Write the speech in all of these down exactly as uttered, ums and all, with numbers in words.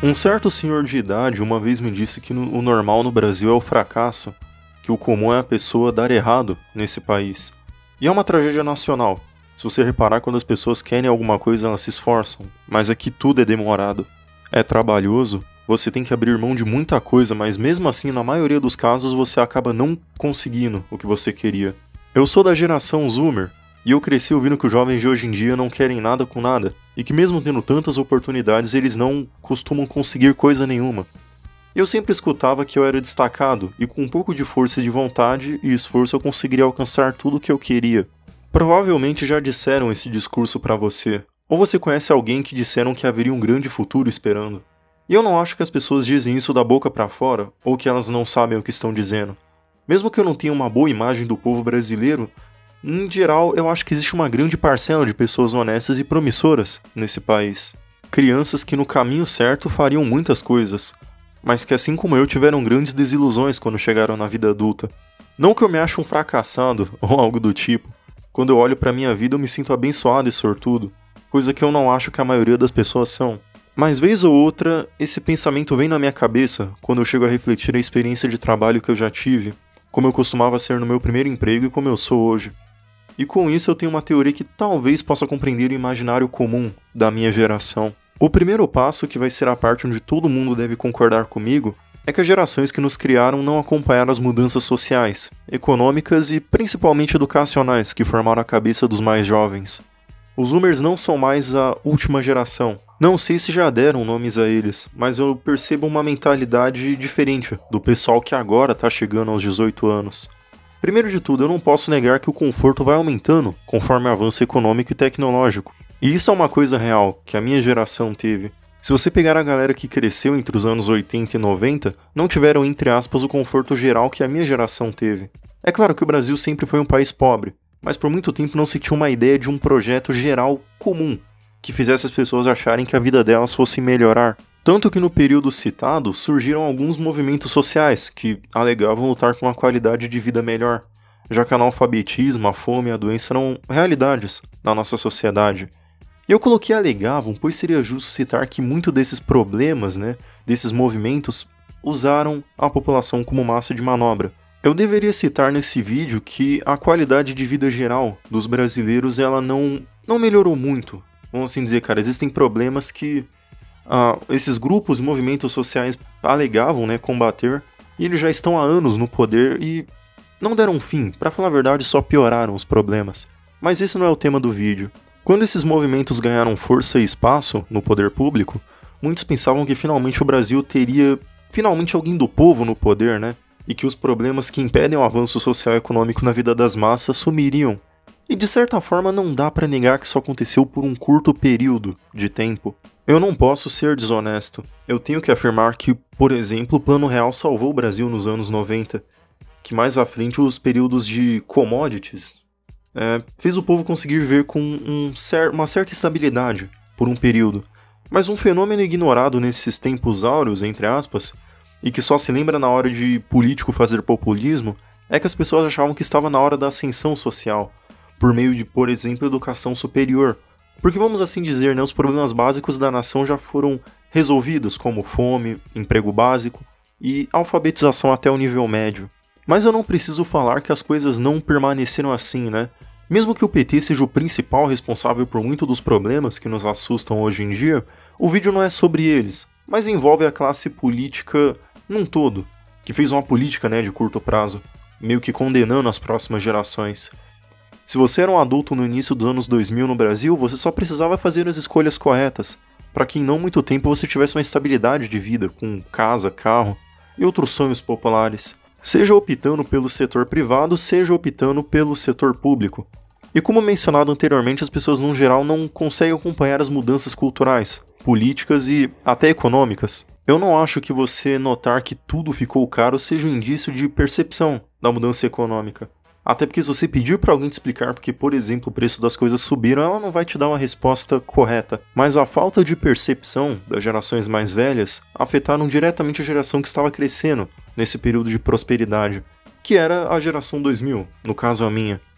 Um certo senhor de idade uma vez me disse que no, o normal no Brasil é o fracasso, que o comum é a pessoa dar errado nesse país. E é uma tragédia nacional. Se você reparar, quando as pessoas querem alguma coisa, elas se esforçam, mas aqui tudo é demorado. É trabalhoso, você tem que abrir mão de muita coisa, mas mesmo assim, na maioria dos casos, você acaba não conseguindo o que você queria. Eu sou da geração Zoomer, e eu cresci ouvindo que os jovens de hoje em dia não querem nada com nada, e que mesmo tendo tantas oportunidades, eles não costumam conseguir coisa nenhuma. Eu sempre escutava que eu era destacado, e com um pouco de força de vontade e esforço eu conseguiria alcançar tudo o que eu queria. Provavelmente já disseram esse discurso pra você, ou você conhece alguém que disseram que haveria um grande futuro esperando. E eu não acho que as pessoas dizem isso da boca pra fora, ou que elas não sabem o que estão dizendo. Mesmo que eu não tenha uma boa imagem do povo brasileiro, em geral, eu acho que existe uma grande parcela de pessoas honestas e promissoras nesse país. Crianças que no caminho certo fariam muitas coisas, mas que assim como eu tiveram grandes desilusões quando chegaram na vida adulta. Não que eu me ache um fracassado ou algo do tipo. Quando eu olho pra minha vida eu me sinto abençoado e sortudo, coisa que eu não acho que a maioria das pessoas são. Mas vez ou outra, esse pensamento vem na minha cabeça quando eu chego a refletir a experiência de trabalho que eu já tive, como eu costumava ser no meu primeiro emprego e como eu sou hoje. E com isso eu tenho uma teoria que talvez possa compreender o imaginário comum da minha geração. O primeiro passo, que vai ser a parte onde todo mundo deve concordar comigo, é que as gerações que nos criaram não acompanharam as mudanças sociais, econômicas e principalmente educacionais que formaram a cabeça dos mais jovens. Os Zoomers não são mais a última geração. Não sei se já deram nomes a eles, mas eu percebo uma mentalidade diferente do pessoal que agora está chegando aos dezoito anos. Primeiro de tudo, eu não posso negar que o conforto vai aumentando conforme o avanço econômico e tecnológico. E isso é uma coisa real, que a minha geração teve. Se você pegar a galera que cresceu entre os anos oitenta e noventa, não tiveram, entre aspas, o conforto geral que a minha geração teve. É claro que o Brasil sempre foi um país pobre, mas por muito tempo não se tinha uma ideia de um projeto geral comum, que fizesse as pessoas acharem que a vida delas fosse melhorar. Tanto que no período citado surgiram alguns movimentos sociais que alegavam lutar com uma qualidade de vida melhor, já que o analfabetismo, a fome e a doença eram realidades na nossa sociedade. E eu coloquei alegavam, pois seria justo citar que muitos desses problemas, né, desses movimentos, usaram a população como massa de manobra. Eu deveria citar nesse vídeo que a qualidade de vida geral dos brasileiros ela não, não melhorou muito. Vamos assim dizer, cara, existem problemas que ah, esses grupos e movimentos sociais alegavam, né, combater, e eles já estão há anos no poder e não deram fim. Pra falar a verdade, só pioraram os problemas. Mas esse não é o tema do vídeo. Quando esses movimentos ganharam força e espaço no poder público, muitos pensavam que finalmente o Brasil teria finalmente alguém do povo no poder, né? E que os problemas que impedem o avanço social e econômico na vida das massas sumiriam. E de certa forma não dá pra negar que isso aconteceu por um curto período de tempo. Eu não posso ser desonesto. Eu tenho que afirmar que, por exemplo, o Plano Real salvou o Brasil nos anos noventa, que mais à frente os períodos de commodities É, fez o povo conseguir viver com um cer- uma certa estabilidade por um período. Mas um fenômeno ignorado nesses tempos áureos, entre aspas, e que só se lembra na hora de político fazer populismo, é que as pessoas achavam que estava na hora da ascensão social, por meio de, por exemplo, educação superior. Porque vamos assim dizer, né, os problemas básicos da nação já foram resolvidos, como fome, emprego básico e alfabetização até o nível médio. Mas eu não preciso falar que as coisas não permaneceram assim, né? Mesmo que o P T seja o principal responsável por muito dos problemas que nos assustam hoje em dia, o vídeo não é sobre eles, mas envolve a classe política num todo, que fez uma política, né, de curto prazo, meio que condenando as próximas gerações. Se você era um adulto no início dos anos dois mil no Brasil, você só precisava fazer as escolhas corretas, para que em não muito tempo você tivesse uma estabilidade de vida, com casa, carro e outros sonhos populares. Seja optando pelo setor privado, seja optando pelo setor público. E como mencionado anteriormente, as pessoas no geral não conseguem acompanhar as mudanças culturais, políticas e até econômicas. Eu não acho que você notar que tudo ficou caro seja um indício de percepção da mudança econômica. Até porque se você pedir para alguém te explicar porque, por exemplo, o preço das coisas subiram, ela não vai te dar uma resposta correta. Mas a falta de percepção das gerações mais velhas afetaram diretamente a geração que estava crescendo nesse período de prosperidade, que era a geração dois mil, no caso a minha.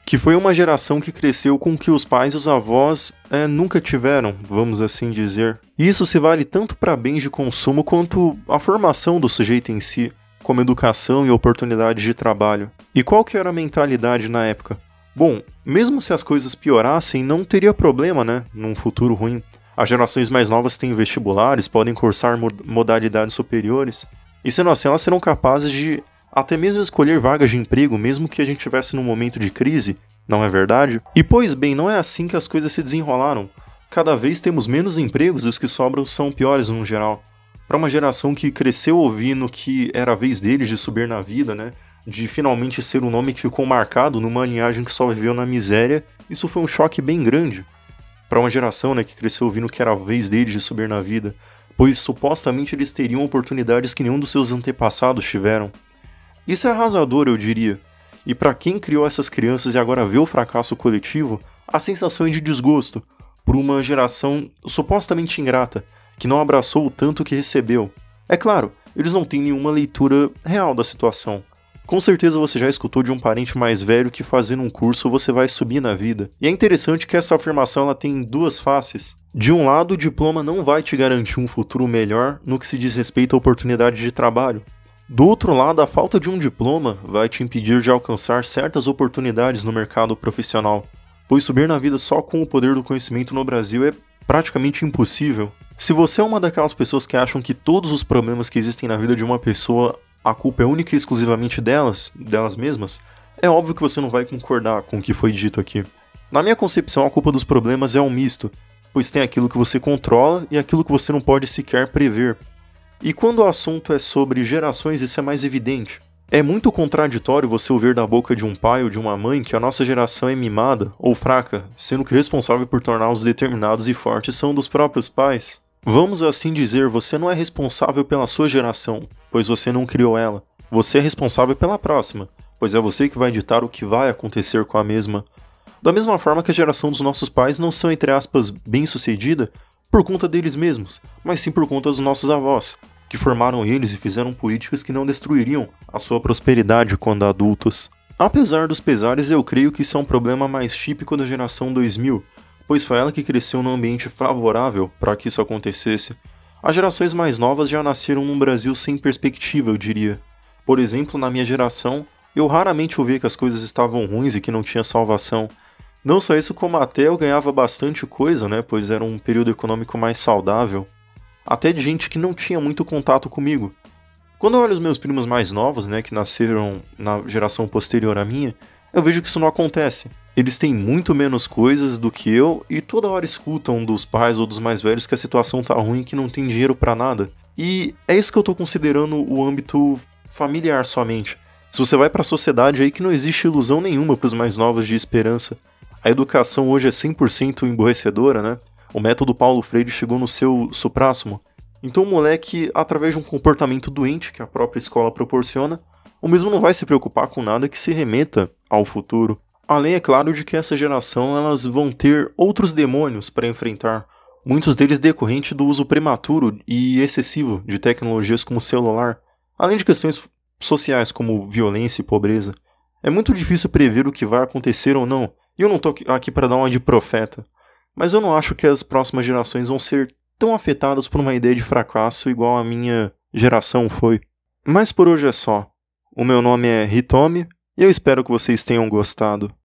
que foi uma geração que cresceu com o que os pais e os avós é, nunca tiveram, vamos assim dizer. E isso se vale tanto para bens de consumo quanto a formação do sujeito em si, como educação e oportunidades de trabalho. E qual que era a mentalidade na época? Bom, mesmo se as coisas piorassem, não teria problema, né, num futuro ruim. As gerações mais novas têm vestibulares, podem cursar modalidades superiores, e sendo assim elas serão capazes de até mesmo escolher vagas de emprego, mesmo que a gente estivesse num momento de crise, não é verdade? E pois bem, não é assim que as coisas se desenrolaram. Cada vez temos menos empregos e os que sobram são piores no geral. Para uma geração que cresceu ouvindo que era a vez deles de subir na vida, né? De finalmente ser um nome que ficou marcado numa linhagem que só viveu na miséria, isso foi um choque bem grande. Para uma geração, né, que cresceu ouvindo que era a vez deles de subir na vida, pois supostamente eles teriam oportunidades que nenhum dos seus antepassados tiveram. Isso é arrasador, eu diria. E para quem criou essas crianças e agora vê o fracasso coletivo, a sensação é de desgosto por uma geração supostamente ingrata, que não abraçou o tanto que recebeu. É claro, eles não têm nenhuma leitura real da situação. Com certeza você já escutou de um parente mais velho que fazendo um curso você vai subir na vida. E é interessante que essa afirmação ela tem duas faces. De um lado, o diploma não vai te garantir um futuro melhor no que se diz respeito à oportunidade de trabalho. Do outro lado, a falta de um diploma vai te impedir de alcançar certas oportunidades no mercado profissional, pois subir na vida só com o poder do conhecimento no Brasil é praticamente impossível. Se você é uma daquelas pessoas que acham que todos os problemas que existem na vida de uma pessoa, a culpa é única e exclusivamente delas, delas mesmas, é óbvio que você não vai concordar com o que foi dito aqui. Na minha concepção, a culpa dos problemas é um misto, pois tem aquilo que você controla e aquilo que você não pode sequer prever. E quando o assunto é sobre gerações, isso é mais evidente. É muito contraditório você ouvir da boca de um pai ou de uma mãe que a nossa geração é mimada ou fraca, sendo que o responsável por torná-los determinados e fortes são dos próprios pais. Vamos assim dizer, você não é responsável pela sua geração, pois você não criou ela. Você é responsável pela próxima, pois é você que vai ditar o que vai acontecer com a mesma. Da mesma forma que a geração dos nossos pais não são, entre aspas, bem-sucedida por conta deles mesmos, mas sim por conta dos nossos avós, que formaram eles e fizeram políticas que não destruiriam a sua prosperidade quando adultos. Apesar dos pesares, eu creio que isso é um problema mais típico da geração dois mil, pois foi ela que cresceu num ambiente favorável para que isso acontecesse. As gerações mais novas já nasceram num Brasil sem perspectiva, eu diria. Por exemplo, na minha geração, eu raramente ouvia que as coisas estavam ruins e que não tinha salvação. Não só isso, como até eu ganhava bastante coisa, né, pois era um período econômico mais saudável. Até de gente que não tinha muito contato comigo. Quando eu olho os meus primos mais novos, né, que nasceram na geração posterior à minha, eu vejo que isso não acontece. Eles têm muito menos coisas do que eu e toda hora escutam dos pais ou dos mais velhos que a situação tá ruim e que não tem dinheiro pra nada. E é isso que eu tô considerando o âmbito familiar somente. Se você vai pra sociedade aí que não existe ilusão nenhuma pros mais novos de esperança. A educação hoje é cem por cento emborrecedora, né? O método Paulo Freire chegou no seu suprássimo. Então o moleque, através de um comportamento doente que a própria escola proporciona, o mesmo não vai se preocupar com nada que se remeta ao futuro. Além, é claro, de que essa geração elas vão ter outros demônios para enfrentar, muitos deles decorrentes do uso prematuro e excessivo de tecnologias como o celular, além de questões sociais como violência e pobreza. É muito difícil prever o que vai acontecer ou não, e eu não tô aqui para dar uma de profeta. Mas eu não acho que as próximas gerações vão ser tão afetadas por uma ideia de fracasso igual a minha geração foi. Mas por hoje é só. O meu nome é Hitomi e eu espero que vocês tenham gostado.